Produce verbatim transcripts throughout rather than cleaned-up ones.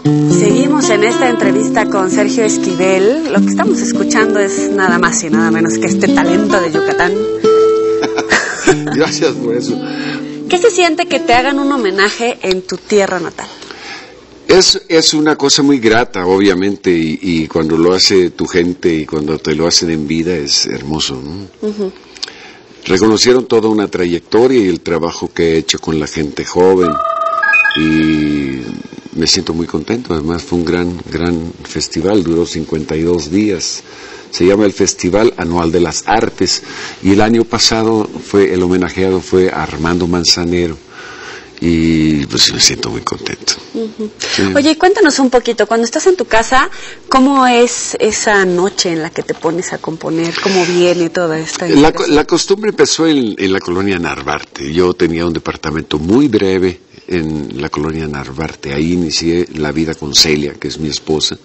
Seguimos en esta entrevista con Sergio Esquivel. Lo que estamos escuchando es nada más y nada menos que este talento de Yucatán. Gracias por eso. ¿Qué se siente que te hagan un homenaje en tu tierra natal? Es, es una cosa muy grata, obviamente, y, y cuando lo hace tu gente y cuando te lo hacen en vida es hermoso, ¿no? Uh-huh. Reconocieron toda una trayectoria y el trabajo que he hecho con la gente joven y me siento muy contento. Además fue un gran, gran festival, duró cincuenta y dos días. Se llama el Festival Anual de las Artes y el año pasado fue el homenajeado fue Armando Manzanero. Y pues me siento muy contento. Uh-huh. Sí. Oye, cuéntanos un poquito, cuando estás en tu casa, ¿cómo es esa noche en la que te pones a componer? ¿Cómo viene toda esta la, la costumbre empezó en, en la colonia Narvarte. Yo tenía un departamento muy breve en la colonia Narvarte. Ahí inicié la vida con Celia, que es mi esposa.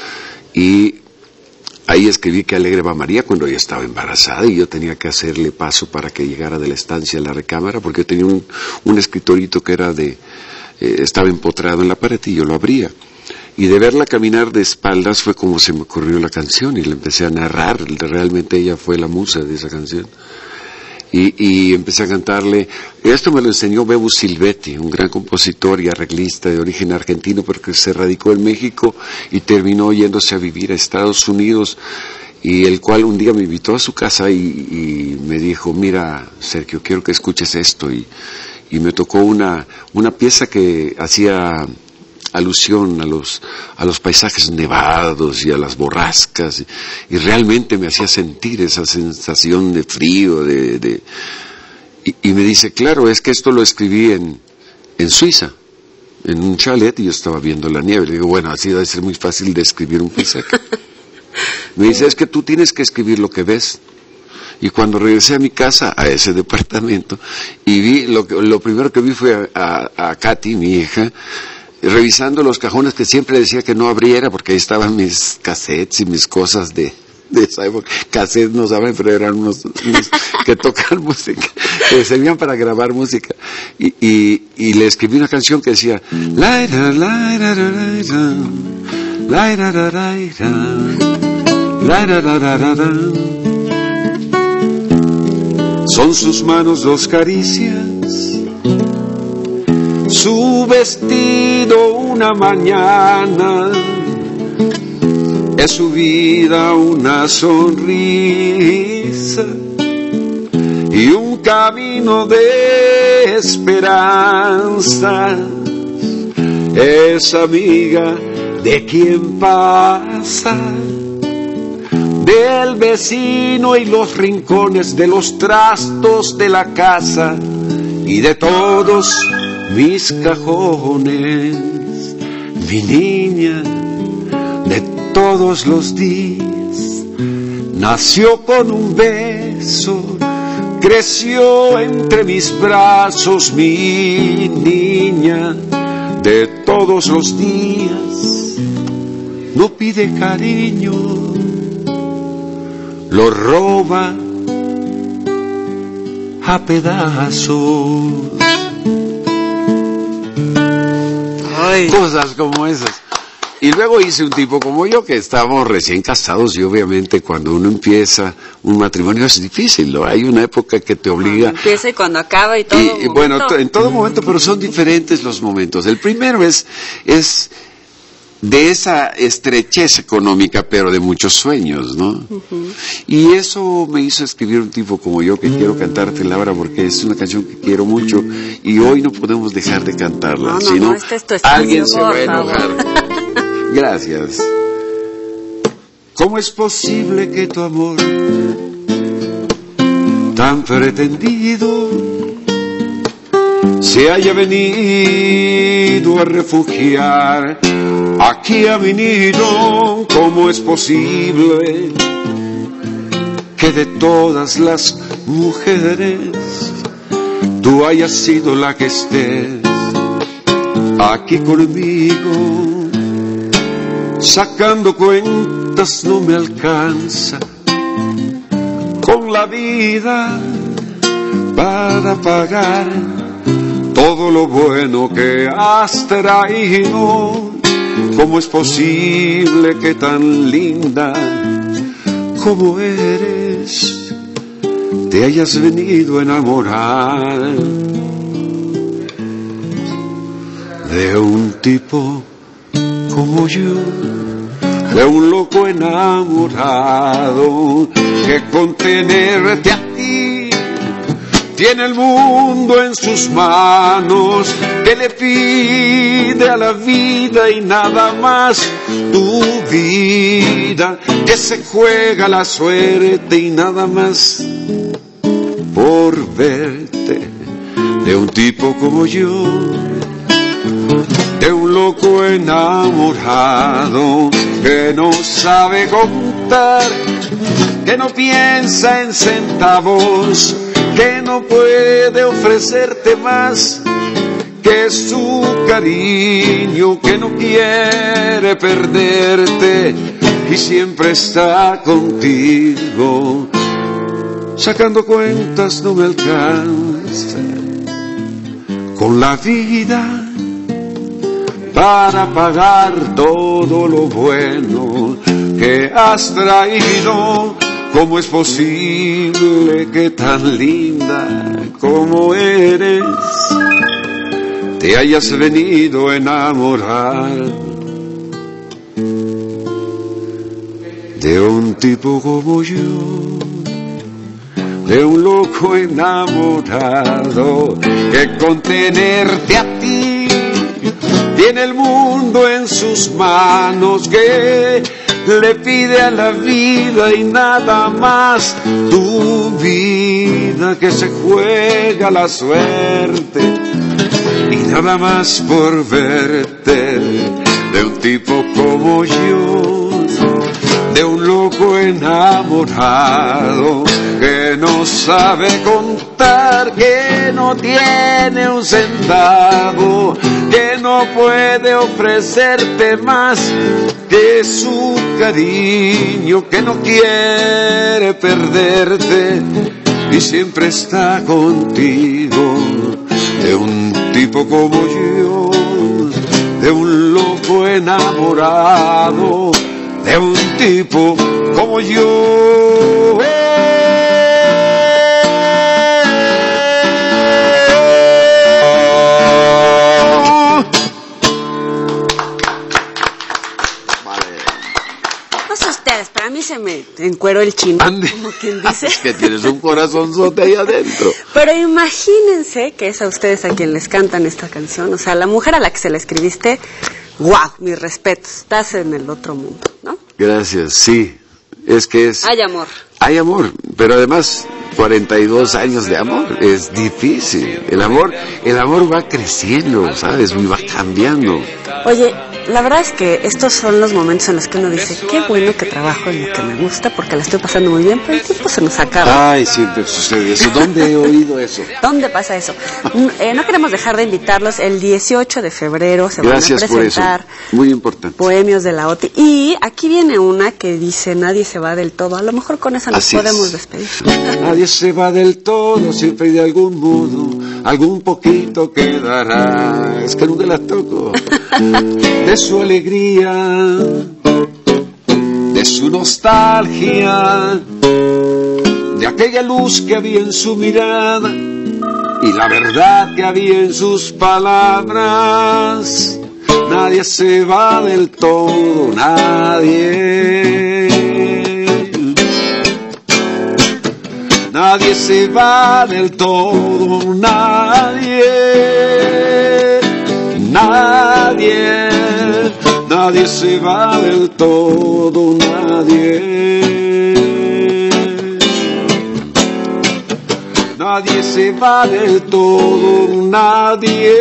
Y ahí escribí Qué alegre va María cuando ella estaba embarazada y yo tenía que hacerle paso para que llegara de la estancia a la recámara porque yo tenía un, un escritorito que era de, eh, estaba empotrado en la pared y yo lo abría. Y de verla caminar de espaldas fue como se me ocurrió la canción y le empecé a narrar, realmente ella fue la musa de esa canción. Y, y empecé a cantarle, esto me lo enseñó Bebu Silvetti, un gran compositor y arreglista de origen argentino, porque se radicó en México y terminó yéndose a vivir a Estados Unidos, y el cual un día me invitó a su casa y, y me dijo, mira Sergio, quiero que escuches esto, y, y me tocó una, una pieza que hacía alusión a los, a los paisajes nevados y a las borrascas, y, y realmente me hacía sentir esa sensación de frío, de, de y, y me dice, claro, es que esto lo escribí en, en Suiza, en un chalet, y yo estaba viendo la nieve. Le digo, bueno, así debe ser muy fácil de escribir un paisaje. Me dice, es que tú tienes que escribir lo que ves. Y cuando regresé a mi casa, a ese departamento, y vi, lo, lo primero que vi fue a, a, a Katy, mi hija, revisando los cajones que siempre decía que no abriera porque ahí estaban mis cassettes y mis cosas de, de esa época. Cassettes no saben, pero eran unos, unos que tocan música, que servían para grabar música. Y, y, y le escribí una canción que decía Laira, laira, laira, laira, laira, laira, laira. Son sus manos dos caricias, su vestido una mañana, es su vida una sonrisa y un camino de esperanza. Es amiga de quien pasa, del vecino y los rincones, de los trastos de la casa y de todos mis cajones. Mi niña de todos los días nació con un beso, creció entre mis brazos. Mi niña de todos los días no pide cariño, lo roba a pedazos. Ay. Cosas como esas. Y luego hice un tipo como yo, que estábamos recién casados, y obviamente cuando uno empieza un matrimonio es difícil, ¿no? Hay una época que te obliga... Cuando empieza y cuando acaba y todo. Y, y bueno, to, en todo momento, pero son diferentes los momentos. El primero es, es de esa estrechez económica, pero de muchos sueños, ¿no? Uh-huh. Y eso me hizo escribir un tipo como yo, que quiero cantarte, Laura, porque es una canción que quiero mucho, y hoy no podemos dejar de cantarla, no, no, si no, no, este es tu alguien se va a enojar. Gracias. ¿Cómo es posible que tu amor tan pretendido se haya venido a refugiar aquí a mi nido? ¿Cómo es posible que de todas las mujeres tú hayas sido la que estés aquí conmigo? Sacando cuentas no me alcanza con la vida para pagar todo lo bueno que has traído. ¿Cómo es posible que tan linda como eres te hayas venido a enamorar de un tipo como yo, de un loco enamorado que con tenerte a ti tiene el mundo en sus manos, que le pide a la vida y nada más tu vida, que se juega la suerte y nada más por verte, de un tipo como yo, de un loco enamorado que no sabe contar, que no piensa en centavos, que no puede ofrecerte más que su cariño, que no quiere perderte y siempre está contigo. Sacando cuentas no me alcanza con la vida para pagar todo lo bueno que has traído. ¿Cómo es posible que tan linda como eres te hayas venido a enamorar de un tipo como yo, de un loco enamorado que con tenerte a ti tiene el mundo en sus manos, que le pide a la vida y nada más tu vida, que se juega la suerte y nada más por verte, de un tipo como yo, de un loco enamorado que no sabe contar, que no tiene un centavo, que no puede ofrecerte más que su cariño, que no quiere perderte y siempre está contigo, de un tipo como yo, de un loco enamorado, de un tipo como yo. A mí se me encueró el chino, Ande. como quien dice. Es que tienes un corazonzote ahí adentro. Pero imagínense que es a ustedes a quien les cantan esta canción. O sea, la mujer a la que se la escribiste, wow, mis respetos, estás en el otro mundo, ¿no? Gracias, sí. Es que es... Hay amor. Hay amor, pero además cuarenta y dos años de amor es difícil. El amor, el amor va creciendo, ¿sabes? Y va cambiando. Oye, la verdad es que estos son los momentos en los que uno dice, qué bueno que trabajo en lo que me gusta porque la estoy pasando muy bien, pero el tiempo se nos acaba. Ay, siempre sucede eso. ¿Dónde he oído eso? ¿Dónde pasa eso? Eh, no queremos dejar de invitarlos. El dieciocho de febrero se Gracias van a presentar por eso. Muy importante. Bohemios de la O T I. Y aquí viene una que dice, nadie se va del todo. A lo mejor con esa nos Así podemos es. despedir. Nadie se va del todo, siempre de algún modo, algún poquito quedará. Es que nunca la toco. De su alegría, de su nostalgia, de aquella luz que había en su mirada y la verdad que había en sus palabras. Nadie se va del todo, nadie. Nadie se va del todo, nadie. Nadie, nadie se va del todo, nadie. Nadie se va del todo, nadie.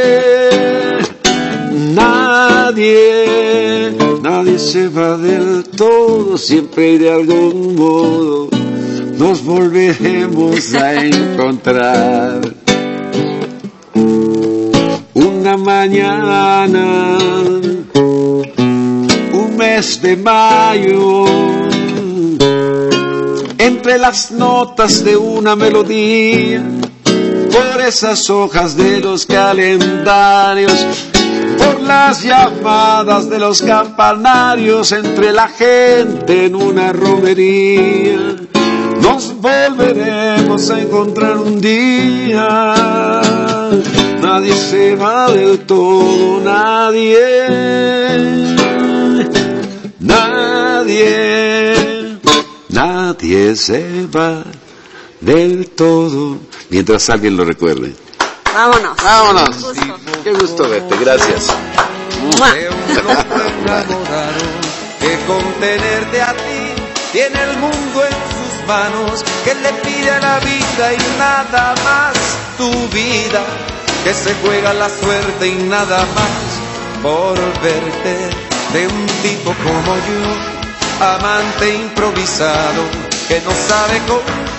Nadie, nadie se va del todo, siempre de algún modo nos volveremos a encontrar. Una mañana, un mes de mayo, entre las notas de una melodía, por esas hojas de los calendarios, por las llamadas de los campanarios entre la gente en una romería. Nos volveremos a encontrar un día. Nadie se va del todo, nadie, nadie, nadie se va del todo. Mientras alguien lo recuerde. Vámonos. Vámonos. Qué gusto verte, gracias. De un hombre enamorado que con tenerte a ti tiene el mundo en sus manos, que le pide a la vida y nada más tu vida, que se juega la suerte y nada más por verte. De un tipo como yo, amante improvisado, que no sabe con